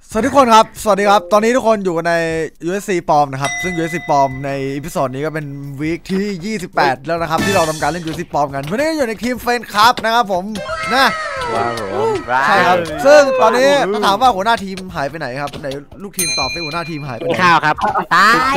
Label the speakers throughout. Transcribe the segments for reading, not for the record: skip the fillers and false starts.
Speaker 1: สวัสดีทุกคนครับสวัสดีครับตอนนี้ทุกคนอยู่กันใน USC ปลอมนะครับซึ่ง USC ปลอมในอีพิโซดนี้ก็เป็นวีคที่28แล้วนะครับที่เราทำการเล่น USC ปลอมกันวันนี้อยู่ในทีมเฟนครับนะครับผมนะใช่ครับซึ่งตอนนี้ต้องถามว่าหัวหน้าทีมหายไปไหนครับไหนลูกทีมตอบไปหัวหน้าทีมหายไปไหน
Speaker 2: ข้าวครับตาย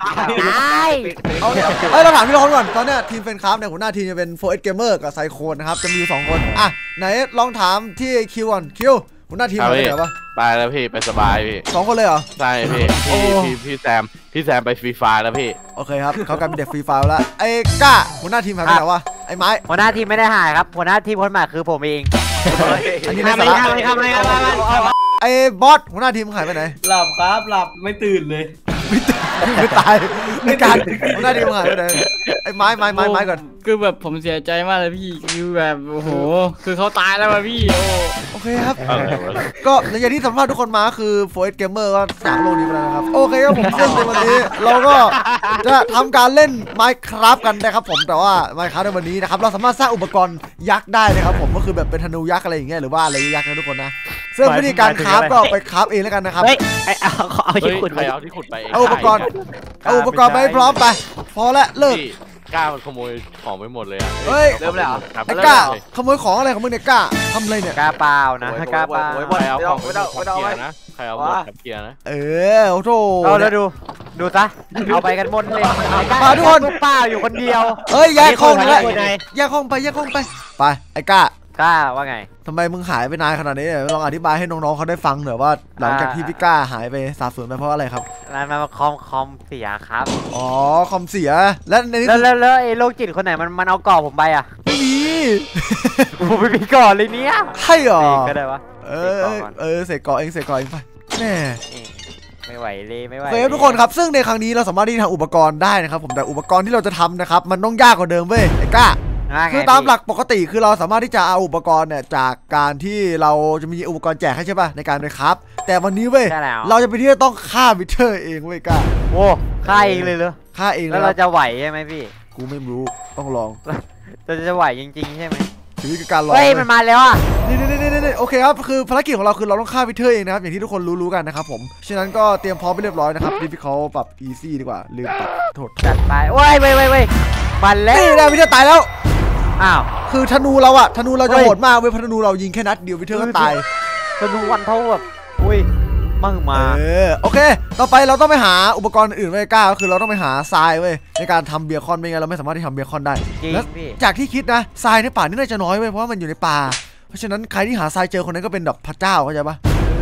Speaker 1: เราถามพี่เราก่อนตอนนี้ทีมเฟนครับเนี่ยหัวหน้าทีมจะเป็น 4S Gamer กับไซโคนนะครับจะมีอยู่2คนอ่ะไหนลองถามที่คิวก่อนคิวหัวหน้าทีมไปไหนวะ
Speaker 3: ไปแล้วพี่ไปสบายพี่
Speaker 1: 2คนเลยเหรอ
Speaker 3: ใช่พี่แซมไปฟรีไฟแล้วพี่
Speaker 1: โอเคครับเขากลายเป็นเด็กฟรีไฟแล้วไอ้ก้าหัวหน้าทีมหายไปไหนวะไอ้ไม้
Speaker 2: หัวหน้าทีมไม่ได้หายครับหัวหน้าทีมคนใหม่คือผมเอง
Speaker 1: อันนี้ไม่ทำไอ้บอสหัวหน้าทีมหายไปไหน
Speaker 4: หลับครับหลับไม่ตื่นเลย
Speaker 1: ไม่ตายในการหัวหน้าทีมหายไปไหนไอ้ไม้ก่อน
Speaker 5: คือแบบผมเสียใจมากเลยพี่คือแบบโอ้โหคือเขาตายแล้วมาพี่
Speaker 1: โอเคครับก็อย่างที่สัมภาษณ์ทุกคนมาคือ 4S Gamer ก็จากโลกนี้ไปแล้วนะครับโอเคครับผมซึ่งในวันนี้เราก็จะทำการเล่น Minecraft กันนะครับผมแต่ว่า Minecraft ในวันนี้นะครับเราสามารถสร้างอุปกรณ์ยักษ์ได้นะครับผมก็คือแบบเป็นธนูยักษ์อะไรอย่างเงี้ยหรือว่าอะไรยักษ์นะทุกคนนะซึ่งวิธีการคราฟก็ไปคราฟเองแล้วกันนะครับ
Speaker 2: เอาที่ขุดไป
Speaker 1: เอาอุปกรณ์ไปพร้อมไปพอแล้วเลิก
Speaker 3: กล้ามันขโมยของไปหมดเลยอ่ะ
Speaker 1: เฮ้ยเริ่มแล้วไอ้ก้าขโมยของอะไรของมึงเนี่ยก้าทำอะไรเนี่ย
Speaker 2: ก้าเปล่านะก้าเปล่า
Speaker 3: ใครเอาของไปทับเกียร์นะใครเอาหมดทับเกียร์นะ
Speaker 1: โอ้โห
Speaker 2: เอาแล้วดูซะเอาไปกันหมดเลย
Speaker 1: มาทุกคน
Speaker 2: เปล่าอยู่คนเดียว
Speaker 1: เฮ้ยแยกห้องเลยแยกห้องไปไปไอ้ก้า
Speaker 2: ว่าไง
Speaker 1: ทำไมมึงหายไปนานขนาดนี้ลองอธิบายให้น้องๆเขาได้ฟังหน่อยว่าหลังจากที่พี่ก้าหายไปสาบสูญไปเพราะอะไรครับ
Speaker 2: มาคอมเสียครับ
Speaker 1: อ๋อคอมเสียแล้วในนี้
Speaker 2: แล้วไอ้โรคจิตคนไหนมันเอาก่อผมไปอ่ะ
Speaker 1: ไม่มี
Speaker 2: ผมไม่มีก่อเลยเนี้ย
Speaker 1: ใช่หรอ
Speaker 2: ก็ได้วะ
Speaker 1: เสกก่อเองไปแน่
Speaker 2: ไม่ไหวเลยไม่ไหว
Speaker 1: ทุกคนครับซึ่งในครั้งนี้เราสามารถที่ทำอุปกรณ์ได้นะครับผมแต่อุปกรณ์ที่เราจะทำนะครับมันต้องยากกว่าเดิมเว้ยไอ้ก้าคือตามหลักปกติคือเราสามารถที่จะเอาอุปกรณ์เนี่ยจากการที่เราจะมีอุปกรณ์แจกให้ใช่ป่ะในการไปครับแต่วันนี้เว้ยเราจะไปที่ต้องฆ่าวิเทอร์เองเว้ยก้า
Speaker 2: โอ้ฆ่าเองเลยเหรอ
Speaker 1: ฆ่าเอง
Speaker 2: แล้วเราจะไหวใช่ไหมพี่
Speaker 1: กูไม่รู้ต้องลอง
Speaker 2: จะไหวจริงๆใช่ไหม
Speaker 1: ชีวิตการลอง
Speaker 2: เฮ้ยมันมาแล้วอ่ะ
Speaker 1: นี่โอเคครับคือภารกิจของเราคือเราต้องฆ่าวิเทอร์เองนะครับอย่างที่ทุกคนรู้กันนะครับผมฉะนั้นก็เตรียมพร้อมไปเรียบร้อยนะครับดิพี่เขาปรับอีซี่ดีกว่าลืมปรับโทษ
Speaker 2: จัดไปเว้ยมันแล้ว
Speaker 1: นี่นะวิเทอร์ตายแล้ว
Speaker 2: อ้าว
Speaker 1: คือธนูเราจะโหดมากเว้ยธนูเรายิงแค่นัดเดียววิเทอร์ก็ตาย
Speaker 2: ธนูวันเท่าแบบอุ้ยมั่งมา
Speaker 1: โอเคต่อไปเราต้องไปหาอุปกรณ์อื่นไว้ก้าก็คือเราต้องไปหาทรายเว้ยในการทำเบคอนไม่งั้นเราไม่สามารถที่ทำเบคอนได้แล้วจากที่คิดนะทรายในป่านี่น่าจะน้อยเว้ยเพราะว่ามันอยู่ในป่าเพราะฉะนั้นใครที่หาทรายเจอคนนั้นก็เป็นแบบพระเจ้าเข้าใจปะ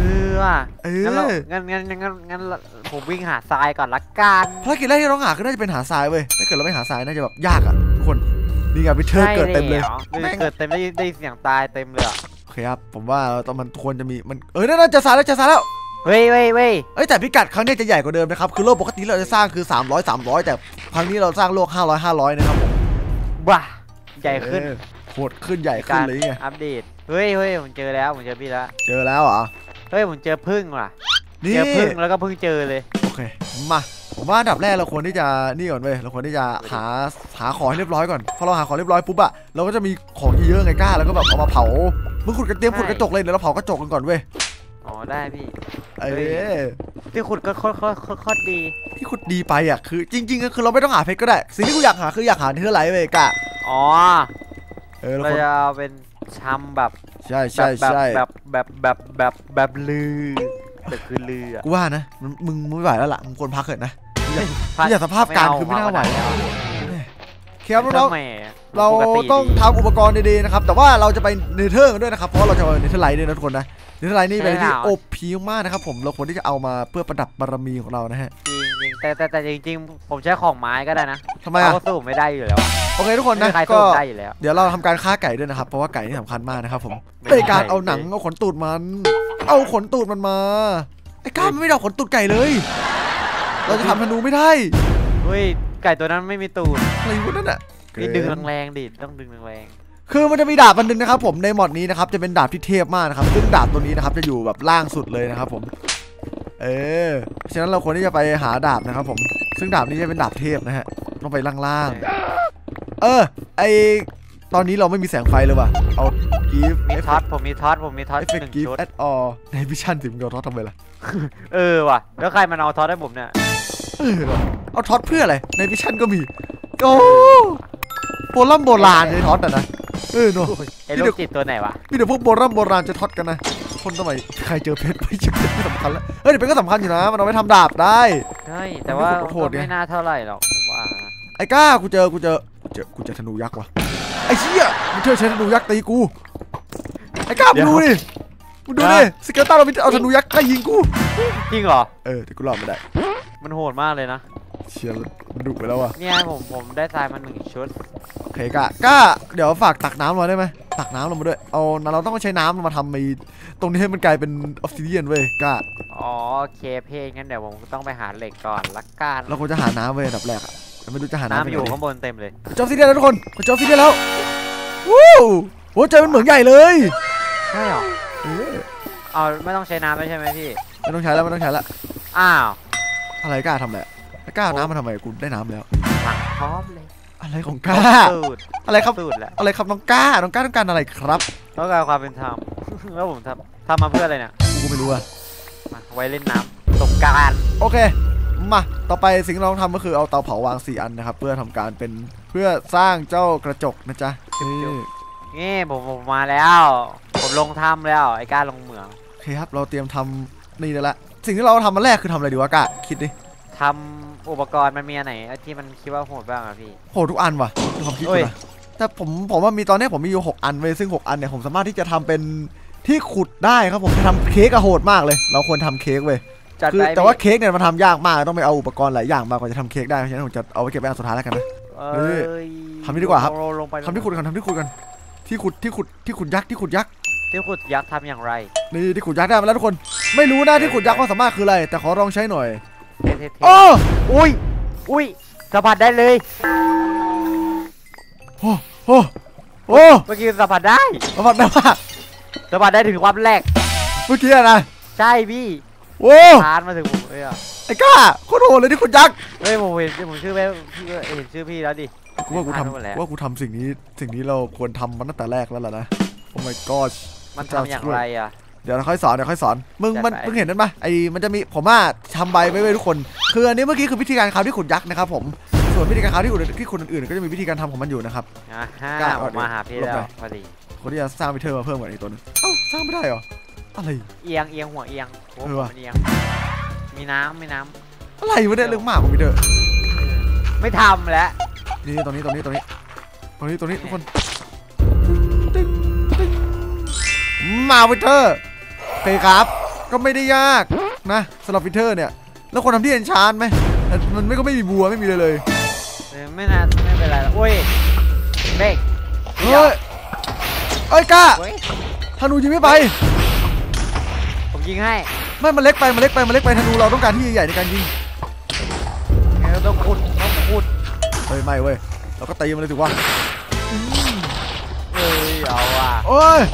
Speaker 2: งั้นผมวิ่งหาทรายก่อนละกัน
Speaker 1: ภารกิจแรกที่เราหาคือน่าจะเป็นหาทรายเว้ยถ้าเกิดเราไม่หาทรายน่าจะแบบยากอ่ะทุกคนนี่ไงวิเทอร์เกิดเต็มเลย
Speaker 2: เกิดเต็มได้เสียงตายเต็มเลย
Speaker 1: โอเคครับผมว่าเราต้องมันควรจะมีมันน่าจะทรายแล้ว
Speaker 2: เว้ย
Speaker 1: แต่พิกัดครั้งนี้จะใหญ่กว่าเดิมนะครับคือโลกปกติเราจะสร้างคือ300แต่ครั้งนี้เราสร้างโลก500นะครับผม
Speaker 2: บ้าใหญ่ขึ้น
Speaker 1: โหดขึ้นใหญ่ขึ้นเลยไง
Speaker 2: อัปเดตเฮ้ยผมเจอแล้วผมเจอพี่แล้ว
Speaker 1: เจอแล้วเหรอ
Speaker 2: เฮ้ยผมเจอพึ่งว่ะเจอพึ่งแล้วก็พึ่งเจอเลย
Speaker 1: โอเคมาผมว่าอันดับแรกเราควรที่จะนี่ก่อนเว้ยเราควรที่จะหาของให้เรียบร้อยก่อนพอเราหาของเรียบร้อยปุ๊บอะเราก็จะมีของเยอะไงก้าแล้วก็แบบเอามาเผามึงขุดกันเตรียมขุดกระจกเลยเดี๋ยวเราเผากระจกกันก่อนเว้ย
Speaker 2: อ๋อได้พี่
Speaker 1: ที่
Speaker 2: ขุดก็โคตรดี
Speaker 1: ที่ขุดดีไปอ่ะคือจริงๆก็คือเราไม่ต้องหาเพชรก็ได้สิ่งที่กูอยากหาคืออยากหาเนื้อไหลเว้ยก้า
Speaker 2: อ๋อเราจะเป็นชำแบบ
Speaker 1: ใช่
Speaker 2: แบบลือแต่คือลือ
Speaker 1: กูว่านะมึงไม่ไหวแล้วล่ะมึงควรพักเถอะนะอยากสภาพการคือไม่น่าไหวครับเราต้องทำอุปกรณ์ดีๆนะครับแต่ว่าเราจะไปเนเธอร์กันด้วยนะครับเพราะเราจะไปเนเธอร์ไลท์ด้วยนะทุกคนนะเนเธอร์ไลท์นี่เป็นที่โอพีมากนะครับผมเราควรที่จะเอามาเพื่อประดับบารมีของเรานะฮะ
Speaker 2: จริงแต่จริงๆผมใช้ของไม้ก็ได้นะ
Speaker 1: ทำไมอ่ะ
Speaker 2: สู้ไม่ได้อยู่แล้ว
Speaker 1: โอเคทุกคนนะก็เดี๋ยวเราทำการฆ่าไก่ด้วยนะครับเพราะว่าไก่นี่สำคัญมากนะครับผมในการเอาหนังเอาขนตูดมันมาไอ้ก้ามันไม่ได้ขนตูดไก่เลยเราจะทำธนูไม่ได้
Speaker 2: เฮ้ยไก่ตัวนั้นไม่มีตูด
Speaker 1: อะไรวะนั่นอ่ะ
Speaker 2: นี่ดึงแรงดิต้องดึงแรง
Speaker 1: คือมันจะมีดาบอันนึงนะครับผมในมอดนี้นะครับจะเป็นดาบที่เทพมากนะครับซึ่งดาบตัวนี้นะครับจะอยู่แบบล่างสุดเลยนะครับผมฉะนั้นเราควรที่จะไปหาดาบนะครับผมซึ่งดาบนี้จะเป็นดาบเทพนะฮะต้องไปล่างไอตอนนี้เราไม่มีแสงไฟเลยว่ะเอา give
Speaker 2: มีท็อตผมมีท็อต
Speaker 1: effect
Speaker 2: หนึ่ง
Speaker 1: give
Speaker 2: ชุด
Speaker 1: at all ในวิชั่นสิมึงเอาท็อตทำไมล่ะ
Speaker 2: ว่ะแล้วใครมันเอาท็อตให้ผมเนี่ย
Speaker 1: เอาท็อตเพื่ออะไรในวิชั่นก็มีโอ้โบราณในท็อตอ่ะนะเนาะ
Speaker 2: ไอ้โรคจิตตัวไหนวะ
Speaker 1: มีแต่พวกโบราณจะท็อตกันนะคนสมัยใครเจอเพชรไม่เจอเพชรไม่สำคัญแล้วเฮ้ยแต่เพชรก็สำคัญอยู่นะมันเอาไปทำดาบได้
Speaker 2: ใช่แต่ว่า
Speaker 1: โหดไง
Speaker 2: ไม่น่าเท่าไหร่หรอกผมว่า
Speaker 1: ไอ้ก้ากูเจอธนูยักษ์ว่ะไอ้เชี่ยมึงใช้ธนูยักษ์ตีกูไอ้ก้ามึงดูดิสเกลตันเราเอาธนูยักษ์ยิงกู
Speaker 2: จริงเหรอ
Speaker 1: แต่กูรอดไม่ได้
Speaker 2: มันโหดมากเลยนะ
Speaker 1: เชี่ยมันดุไปแล้วว่ะ
Speaker 2: เนี่ยผมได้ทรายมา1 ชุด
Speaker 1: โอเคก้าเดี๋ยวฝากตักน้ำมาได้ไหมตักน้ำลงมาด้วยเราต้องใช้น้ำมาทำไอ้ตรงนี้ให้มันกลายเป็นออฟซิเดียนเว้ยก้า
Speaker 2: อ๋อโอเคเพลงงั้นเดี๋ยวผมต้องไปหาเหล็กก่อนละกัน
Speaker 1: เราควรจะหาน้ำเว้ยอันดับแรกอะแต่ไม่รู้จะหาน้ำ
Speaker 2: น้ำอยู่ข้างบนเต็มเลย
Speaker 1: เจอออฟซิเดียนแล้วทุกคนเจอออฟซิเดียนแล้ววู้โหเจอเป็นเหมืองใหญ่เลย
Speaker 2: ใช่หรอไม่ต้องใช้น้ำใช่ไหมพี่
Speaker 1: ไม่ต้องใช้แล้ว
Speaker 2: อ้าว
Speaker 1: อะไรก้าทำอะไรก้าเอาน้ำมาทำไมกูได้น้ำแล้ว
Speaker 2: ถังพร้อมเลย
Speaker 1: อะไรของก้าอะไรครับ
Speaker 2: สูตรแล้ว
Speaker 1: อะไรครับน้องก้าต้องการอะไรครับ
Speaker 2: ต้องการความเป็นธรรม แล้วผมทำมาเพื่ออะไรเนี่ย
Speaker 1: กูไม่รู้อะ
Speaker 2: มาไว้เล่นน้ำสงกรานต์
Speaker 1: โอเคมาต่อไปสิ่งที่เราต้องทำก็คือเอาเตาเผาวาง4 อันนะครับเพื่อทำการเป็นเพื่อสร้างเจ้ากระจกนะจ๊ะ
Speaker 2: นี่ผมมาแล้ว ผมลงถ้ำแล้วไอ้ก้าลงเหมือง
Speaker 1: โอเคครับเราเตรียมทำนี่แล้วสิ่งที่เราทำมาแรกคือทำอะไรดีวะก้าคิดดิ
Speaker 2: ทำอุปกรณ์มันมีอันไหนที่มันคิดว่าโหดบ้างอะพี่
Speaker 1: โหทุกอันว่ะดูความคิดกูนะแต่ผมว่ามีตอนนี้ผมมีอยู่6 อันเว้ยซึ่ง6 อันเนี่ยผมสามารถที่จะทำเป็นที่ขุดได้ครับผมทำเค้กอะโหดมากเลยเราควรทำเค้กเว้ยคือแต่ว่าเค้กเนี่ยมันทำยากมากต้องไปเอาอุปกรณ์หลายอย่างมากกว่าจะทำเค้กได้เพราะฉะนั้นผมจะเอาไว้เก็บไว้อันสุดท้ายแล้วกันนะทำนี่ดีกว่าครับทำที่ขุดกันที่ขุดยักษ์ที่ขุดยักษ์
Speaker 2: ทำอย่างไร
Speaker 1: นี่ที่ขุดยักษ์ได้มาแล้วทุกคนไม่รู้นะที่ขุดยักษ์ความสามารถคืออะไรแต่ขอลองใช้หน่อย
Speaker 2: โอ้อุ้ยสัมผัสได้เลย
Speaker 1: โอ้
Speaker 2: เมื่อกี้สัมผัสได้
Speaker 1: สัมผัสได้มาก
Speaker 2: สัมผัสได้ถึงความแรก
Speaker 1: เมื่อกี้นะ
Speaker 2: ใช่พี่
Speaker 1: โอ้
Speaker 2: ทานมาถึงผมเลย
Speaker 1: ไอ้ก้าโคตรโหดเลยที่ขุดยักษ์
Speaker 2: ผมเห็นชื่อพี่แล้วดิ
Speaker 1: ว่ากูทำสิ่งนี้เราควรทำมันตั้งแต่แรกแล้วล่ะนะโอ้ my god
Speaker 2: มันทำอย่างไรอะ
Speaker 1: เดี๋ยวค่อยสอนมึงเห็นนั่นปะมันจะมีผมทำใบไว้ทุกคนคืออันนี้เมื่อกี้คือวิธีการคราวที่ขุดยักษ์นะครับผมส่วนวิธีการคราวที่ขุดอื่นก็จะมีวิธีการทำของมันอยู่นะครับ
Speaker 2: ผมมาหาพี่แล้วพอดี
Speaker 1: คนที่จะสร้างวิเทอร์มาเพิ่มกว่าอีกตัวนึงสร้างไม่ได้เหรออะไร
Speaker 2: เอียงหัวเอียงมีน้ำ
Speaker 1: อะไรวะเนี่ยเรื่องมากของวิเทอร์
Speaker 2: ไม่ทำแล้ว
Speaker 1: นี่ตรงนี้ทุกคนมาวิเทอร์โอเคครับก็ไม่ได้ยากนะสำหรับวิเทอร์เนี่ยแล้วคนทำที่เอนชานไหมมันไม่มีบัวไม่มีเลย
Speaker 2: ไม่เป็นไรแล้วโอ้ยเบรก
Speaker 1: เอ้ยก้าธนูยิงไม่ไป
Speaker 2: ผมยิงให้
Speaker 1: ไม่มันเล็กไปธนูเราต้องการที่ใหญ่ในการยิง
Speaker 2: เราต้องขุด
Speaker 1: ไม่เว้ยเราก็ตีมันเลยถือว่า
Speaker 2: เอาว่ะ
Speaker 1: โอ้ย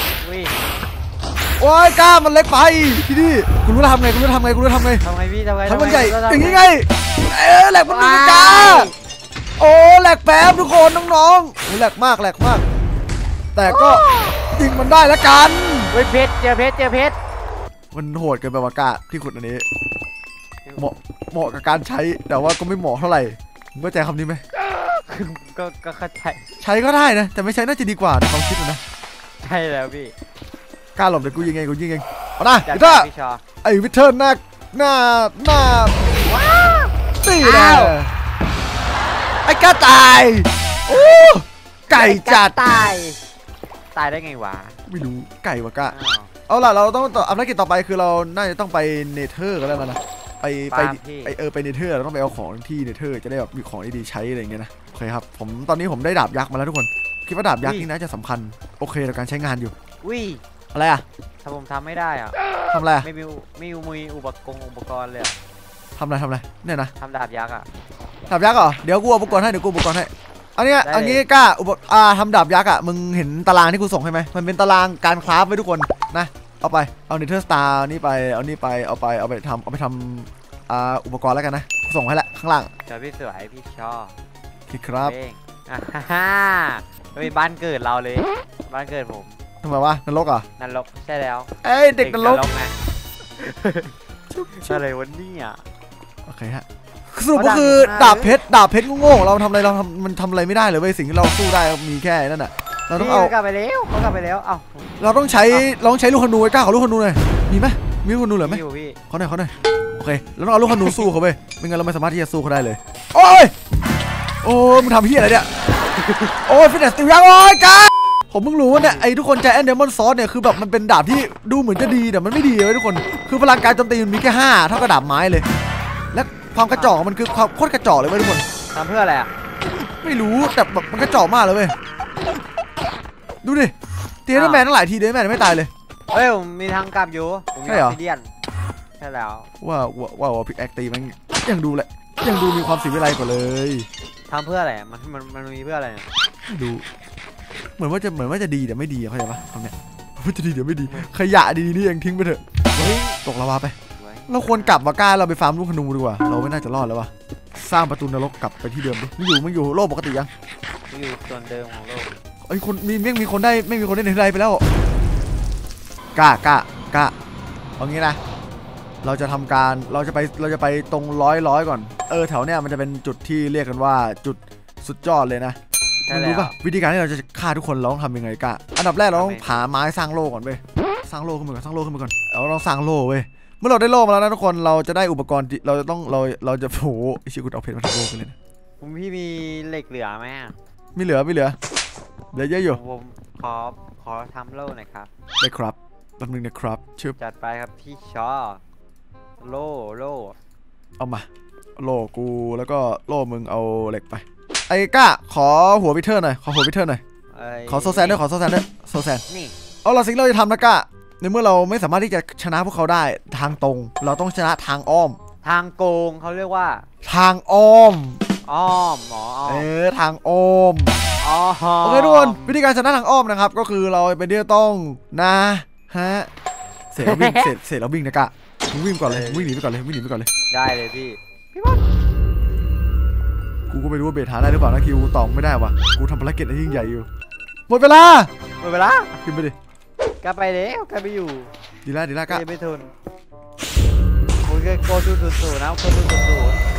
Speaker 1: ก้ามันเล็กไปที่นี่กูรู้ทำไงพี่ทำไงทำมันใหญ่อย่างนี้ไงแหลกมันมีก้าโอ้แหลกแป๊บทุกคนน้องๆแหลกมากแต่ก็ยิงมันได้แล้วกัน
Speaker 2: เพชรเจอเพชร
Speaker 1: มันโหดเกินไปว่ะก้าที่ขุดอันนี้เหมาะกับการใช้แต่ว่าก็ไม่เหมาะเท่าไหร่มึงเข้าใจคำนี้ไหม
Speaker 2: ก็เข้าใจ
Speaker 1: ใช้ก็ได้นะแต่ไม่ใช้น่าจะดีกว่าในความคิดนะ
Speaker 2: ใช่แล้วพี่
Speaker 1: กล้าหลบเดี๋ยวกูยิงเองเอานะวิเทอร์ไอ้วิเทอร์หน้าตีเลยไอ้กล้าตายโอ้ไก่จัด
Speaker 2: ตายได้ไงวะ
Speaker 1: ไม่รู้ไก่วะก้าเอาล่ะเราต้องภารกิจต่อไปคือเราน่าจะต้องไปเนเธอร์กันแล้วนะไปเนเธอร์เราต้องไปเอาของที่เนเธอร์จะได้แบบมีของดีๆใช้อะไรอย่างเงี้ยนะโอเคครับตอนนี้ผมได้ดาบยักษ์มาแล้วทุกคนคิดว่าดาบยักษ์นี่น่าจะสำคัญโอเคในการใช้งานอยู่อะไรอะ
Speaker 2: ถ้าผมทำไม่ได้อะ
Speaker 1: ทำอะไร
Speaker 2: ไม่มีอุปกรณ์เลย
Speaker 1: ทำอะไรเนี่ยนะ
Speaker 2: ทำดาบยักษ์อะ
Speaker 1: ดาบยักษ์เหรอเดี๋ยวกูอุปกรณ์ให้อันนี้กล้าทำดาบยักษ์อะมึงเห็นตารางที่กูส่งให้ไหมมันเป็นตารางการคราฟไว้ทุกคนนะเอาเนเธอร์สตาร์นี่ไปเอาไปทำอุปกรณ์แล้วกันนะส่งให้ละข้างล่าง
Speaker 2: พี่สวยพี่ชอบ
Speaker 1: พี่ครับ
Speaker 2: ฮ่าเป็นบ้านเกิดเราเลยบ้านเกิดผม
Speaker 1: ทำไมวะนรกอ่ะ
Speaker 2: นรกใช่แล้ว
Speaker 1: เอ้ยเด็กนรก
Speaker 2: ไงอะไรวันนี้อ่ะ
Speaker 1: โอเคฮะสรุปก็คือดาบเพชรโง่ๆของเราทำอะไรมันทำอะไรไม่ได้เลยเว้ยสิ่งที่เราสู้ได้มีแค่นั่นแหะเราต้องเอา
Speaker 2: กลับไปแล้วเขากลับไปแล้วเอ้า
Speaker 1: เราต้องใช้ลูกธนูไอ้ก้าขอลูกธนูหน่อยมีไหมมีลูกธนูเหลือไหม
Speaker 2: พี่
Speaker 1: เขาหน่อยโอเคเราต้องเอาลูกธนูสู้เขาเว้ยไม่งั้นเราไม่สามารถที่จะสู้เขาได้เลยโอ้ยโอ้มึงทำเหี้ยอะไรเนี่ยโอ้ยฟิตเนสติวยังโอ้ยก้าผมเพิ่งรู้ว่าเนี่ยไอ้ทุกคนใจแอนเดมอนซอสเนี่ยคือแบบมันเป็นดาบที่ดูเหมือนจะดีแต่มันไม่ดีเลยทุกคนคือพลังการโจมตีมันมีแค่5เท่ากับดาบไม้เลยและความกระจอกมันคือความโคตรกระจอกเลยเว้ยทุกคน
Speaker 2: ทำเพื่ออะไรอ่ะ
Speaker 1: ไม่รู้แต่แบบมันกระจอกมากเลยเว้ยดูดิตีได้แมนตั้งหลายทีเลยแมนไม่ตายเลย
Speaker 2: เฮ้ยผมมีทางกลับอยู่ผมมีออฟซิเดียนใช่แล้ว
Speaker 1: ว่าพิกแอคตีมันยังดูเลยยังดูมีความสิวิไลกว่าเลย
Speaker 2: ทำเพื่ออะไรมันมีเพื่ออะไรเนี่ย
Speaker 1: ไม่ดูเหมือนว่าจะดีแต่ไม่ดีเข้าใจปะคำเนี้ยว่าจะดีแต่ไม่ดีขยะดีนี่ยังทิ้งไปเถอะตกลาวาไปเราควรกลับมาก้าเราไปฟาร์มลูกธนูดีกว่าเราไม่น่าจะรอดแล้ววะสร้างประตูนรกกลับไปที่เดิมดิไม่อยู่โลกปกติยัง
Speaker 2: อยู่ส่วนเดิมของโลก
Speaker 1: ไอ้คนมีคนได้ไม่มีคนได้ในไทยไปแล้วกล้าเอางี้นะเราจะทำการเราจะไปตรงร้อยก่อนแถวเนี้ยมันจะเป็นจุดที่เรียกกันว่าจุดสุดยอดเลยนะมันรู้ป่ะวิธีการที่เราจะฆ่าทุกคนเราต้องทำยังไงกล้าอันดับแรกเราต้องหาไม้สร้างโล่ก่อนเว้ยสร้างโล่ขึ้นมาก่อนเราต้องสร้างโล่เว้ยเมื่อเราได้โล่มาแล้วนะทุกคนเราจะได้อุปกรณ์เราจะโอ้โหไอ้ชิคุดเอาเพชรมาทำโล่กันเลยนะ
Speaker 2: พี่มีเหล็กเหลือไหม
Speaker 1: ไม่เหลือเดี๋ยวเยอะอยู่
Speaker 2: ผมขอทำโล่หน่อยครับ
Speaker 1: ได้ครับแป๊บนึงนะครับชื่อ
Speaker 2: จัดไปครับพี่ชอโล่
Speaker 1: เอามาโล่กูแล้วก็โล่มึงเอาเหล็กไปไอ้ก้าขอหัวพิเทอร์หน่อยขอโซแซนด้วยโซแซน
Speaker 2: นี่
Speaker 1: เอาละสิ่งเราจะทำนะก้าในเมื่อเราไม่สามารถที่จะชนะพวกเขาได้ทางตรงเราต้องชนะทางอ้อม
Speaker 2: ทางโกงเขาเรียกว่า
Speaker 1: ทางอ้อมทางอ้อมโอเคทุกคนวิธีการชนะทางอ้อมนะครับก็คือเราเป็นที่ต้องนะฮะเสร็จเราวิ่งนะกะมึงวิ่งก่อนเลยวิ่งหนีไปก่อนเลย
Speaker 2: ได้เลยพี่บอล
Speaker 1: กูก็ไม่รู้ว่าเบทหาได้หรือเปล่านะคิวตอบไม่ได้ว่ะกูทำภารกิจที่ยิ่งใหญ่อยู่หมดเวลาขึ้นไปดิ
Speaker 2: กลับไปแล้วกลับไปอยู่
Speaker 1: ดีละกะ
Speaker 2: ไม่ทนโอ้ยโกดูสูนะโกดูสู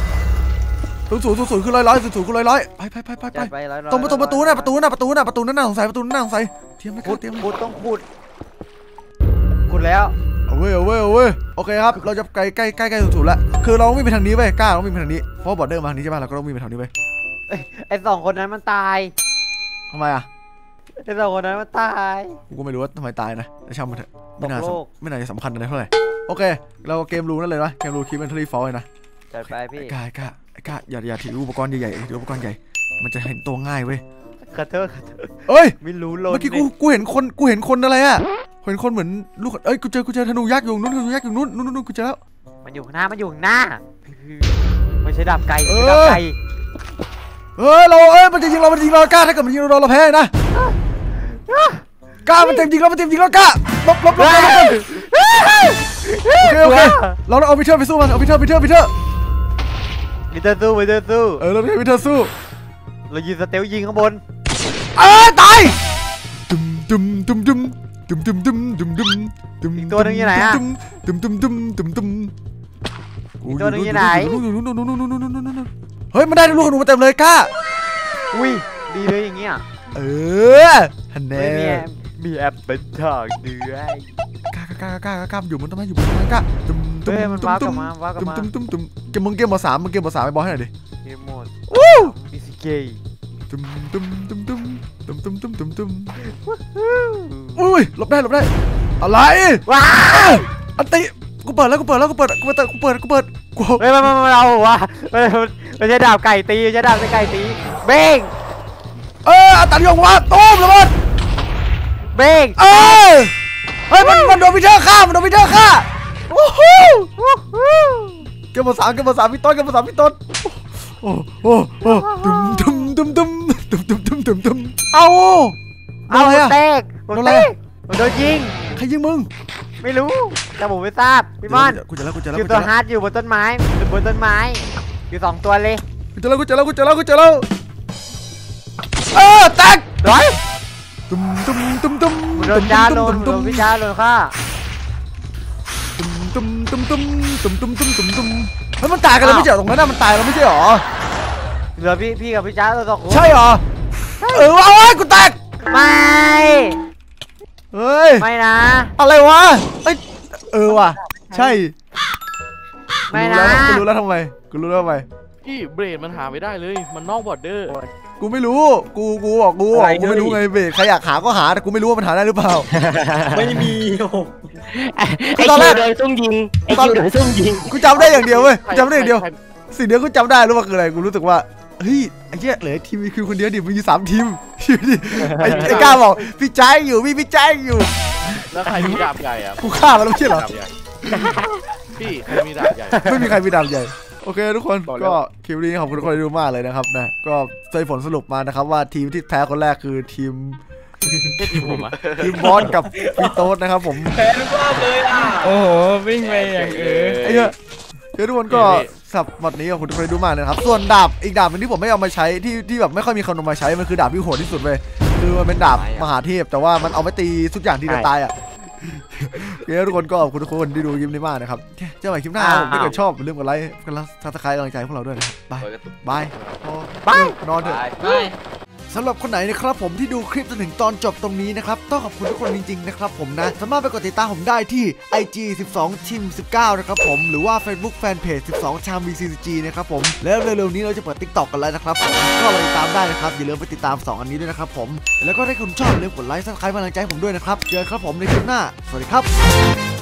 Speaker 1: คือร้อยสูงคือร้อยไปตรงประตูน่ะน่าสงสัยเทียมนะ
Speaker 2: ขุดต้องขุดแล้ว
Speaker 1: เอาเว้ยโอเคครับเราจะใกล้สูงแล้วคือเราวิ่งไปทางนี้เว้ยกล้าเราวิ่งไปทางนี้เพราะบอร์เดอร์มาทางนี้ใช่ป่ะเราก็ต้องวิ่งไปทางนี้เว้ย
Speaker 2: ไอ้2 คนนั้นมันตาย
Speaker 1: ทำไมอะ
Speaker 2: ไอ้2 คนนั้นมันตาย
Speaker 1: กูก็ไม่รู้ว่าทำไมตายนะแต่ช่างมันเถอะไม่น่าจะสำคัญอะไรเท่าไหร่โอเคเราเกมรู้นั่นเลยนะเกมรู้คิดเป็นทรีฟอลเลยนะ
Speaker 2: จัดไปพี่
Speaker 1: กล้าอย่าถืออุปกรณ์ใหญ่ถืออุปกรณ์ใหญ่มันจะเห็นตัวง่ายเว้ย
Speaker 2: ขอโทษ
Speaker 1: เอ้ย
Speaker 2: ไม่รู้เลย
Speaker 1: เมื่อกี้กูเห็นคนอะไรอะเห็นคนเหมือนลูกกูเจอธนูยักษ์อยู่นู้นกูเจอแล้ว
Speaker 2: มันอยู่ข้างหน้าไม่ใช่ดาบไก่
Speaker 1: เรามันจะยิงเรากล้าถ้าเกิดมันยิงเราแพ้นะกล้ามันเต็มยิงเรากล้าลบโอเคเราเอาพิเทอร์ไปสู้มันเอาพิเทอร์
Speaker 2: สู้
Speaker 1: เราพิเทอร์สู้
Speaker 2: เรายิงสเตลยิงข้างบน
Speaker 1: ตาย
Speaker 2: ตัวนึงอยู่ไหนอะตัวนึงอยู่ไหน
Speaker 1: เฮ้ยมันได้ลูกหนูมาเต็มเลยกล้า
Speaker 2: อุ้ยดีเลยอย่างเงี้ย
Speaker 1: ฮันเน่
Speaker 2: มีแอปเป็นทางเดือย
Speaker 1: กล้าอยู่มันต้องมาอยู่มันกล้า
Speaker 2: มันว้าวกลับมา
Speaker 1: เกมหมด3ไปบอกให้หน่อยดิ
Speaker 2: เกมหมดมิสเกย์
Speaker 1: อุ้ยหลบได้อะไร
Speaker 2: ว้าว
Speaker 1: อันติกูเปิดเฮ้ยมัน
Speaker 2: เอาวะไม่ใช่ดาบไก่ตีใช่ดาบไก่ตีเบ้ง
Speaker 1: ตัดยงว่าตุ้มระเบิด
Speaker 2: เบ้ง
Speaker 1: เฮ้ยมันโดนพิเทอร์ฆ่าโอ้โหเก็บมา3พี่ต้นโอ้ตุ้มเอา
Speaker 2: อะไรอะโดนยิง
Speaker 1: ใครยิงมึง
Speaker 2: ไม่รู้แต่ผมไม่ทราบพี่มอน
Speaker 1: กูเจอแล้ว
Speaker 2: อยู่ตัวฮาร์ดอยู่บนต้นไม้อยู่2 ตัวเลย
Speaker 1: กูเจอแล้วแตก
Speaker 2: ร้อย
Speaker 1: ตุ้ม
Speaker 2: โดนจ้าโดนพี่จ้าโดนฆ่า
Speaker 1: แล้วมันตายกันแล้วไม่ใช่หรอตรงนั้นมันตายแล้วไม่ใช่หรอ
Speaker 2: เหลือพี่กับพี่จ้าตัวสองคน
Speaker 1: ใช่หรอว้าวกูแตก
Speaker 2: ไม่
Speaker 1: เฮ้ย
Speaker 2: ไม่นะ
Speaker 1: อะไรวะว่ะใช่
Speaker 2: ไม่นะ
Speaker 1: กูรู้แล้วทำไม
Speaker 3: พี่เบรดมันหาไม่ได้เลยมันนอกบอร์เดอร์
Speaker 1: กูไม่รู้กูบอกกูไม่รู้ไงเบรใครอยากหาก็หาแต่กูไม่รู้ว่ามันหาได้หรือเปล่า
Speaker 4: ไม่มีโอ้โห
Speaker 6: ไอ้คิวโดนซุ่มยิงไอ้คิวโดนซุ่มยิง
Speaker 1: กูจำได้อย่างเดียวเว้ยจำได้อย่างเดียวสิ่งเดียวกูจำได้รู้ว่าคืออะไรกูรู้สึกว่าเฮ้ยไอ้เหี้ยเหลือทีมคือคนเดียวดิมันมี3 ทีมไอ้ก้าบอกพี่ใจอยู่พี่ใจอยู่
Speaker 3: แล้วใครมีดาบใหญ่อะ
Speaker 1: กูฆ่ามันแล้วไม่ใช่เหรอ
Speaker 3: พี่ใครมีดาบใหญ่
Speaker 1: ไม่มีใครมีดาบใหญ่โอเคทุกคนก็คลิปนี้ขอบคุณทุกคนที่ดูมากเลยนะครับนะก็ได้ผลสรุปมานะครับว่าทีมที่แพ้คนแรกคือทีม
Speaker 3: ทีมผมอะ
Speaker 1: ทีมบอสกับพี่โต๊ดนะครับผม
Speaker 4: แพ้ทุกรอบเลยอ่ะ
Speaker 5: โอ้โหวิ่งไปอย่าง
Speaker 1: ไอ้เหี้ยทุกคนก็สับหมดนี้ขอบคุณทุกคนที่ดูมากนะครับส่วนดาบอีกดาบนึงที่ผมไม่เอามาใช้ที่แบบไม่ค่อยมีคนเอามาใช้มันคือดาบที่โหดที่สุดเลยคือมันเป็นดาบมหาเทพแต่ว่ามันเอาไปตีทุกอย่างที่จะตายอ่ะโอเคทุกคนก็ขอบคุณทุกคนที่ดูคลิปนี้มากนะครับเจอกันใหม่คลิปหน้าผมถ้าเกิดชอบอย่าลืมกดไลค์กันแล้วทักทายกำลังใจพวกเราด้วยนะครับบายนอนเถอะ
Speaker 5: เฮ้ย
Speaker 1: สำหรับคนไหนนะครับผมที่ดูคลิปจนถึงตอนจบตรงนี้นะครับต้องขอบคุณทุกคนจริงๆนะครับผมนะสามารถไปกดติดตามผมได้ที่ IG 12 Team 19นะครับผมหรือว่า Facebook Fanpage 12 Cham VCG นะครับผมแล้วเร็วๆนี้เราจะเปิด TikTok กันแล้วนะครับผมก็ไปติดตามได้นะครับอย่าลืมไปติดตาม2อันนี้ด้วยนะครับผมแล้วก็ถ้าคุณชอบอย่าลืมกดไลค์ซับสไครป์กำลังใจผมด้วยนะครับเจอกันครับผมในคลิปหน้าสวัสดีครับ